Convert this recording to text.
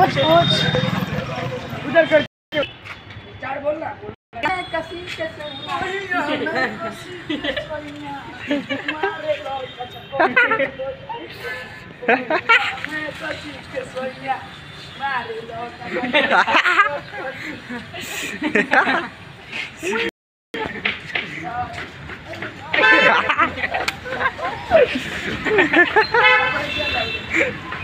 पूछ उधर कर। चार बोलना कसी के मारे